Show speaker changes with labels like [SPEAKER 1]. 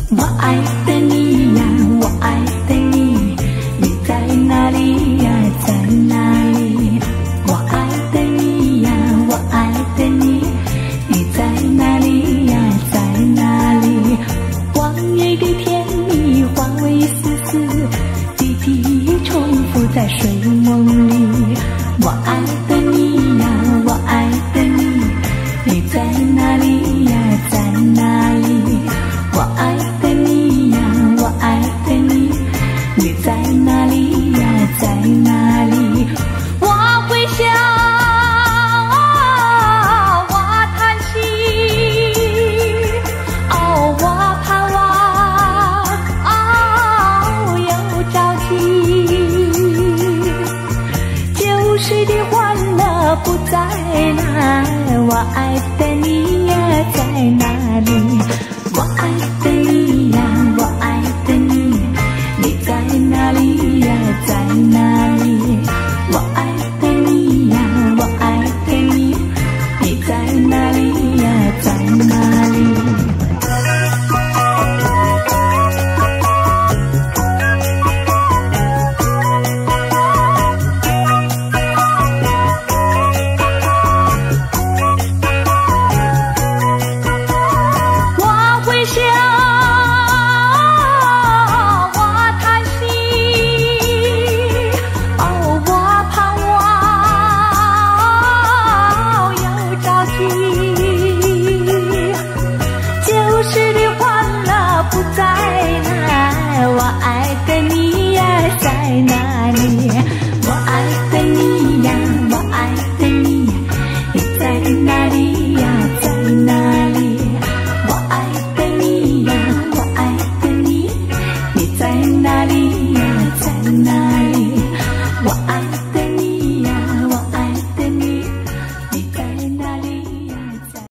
[SPEAKER 1] 我爱的你呀，我爱的你，你在哪里呀？在哪里？我爱的你呀，我爱的你，你在哪里呀？在哪里？往日的甜蜜化为丝丝，滴滴重复在睡梦里。我爱的你呀，我爱的你，你在哪里呀？在哪里？我爱的你呀，我爱的你，你在哪里呀？在哪里？我会笑，我叹息，哦，我盼望，哦，又着急。旧时的欢乐不再来，我爱的你呀，在哪里？我爱的你。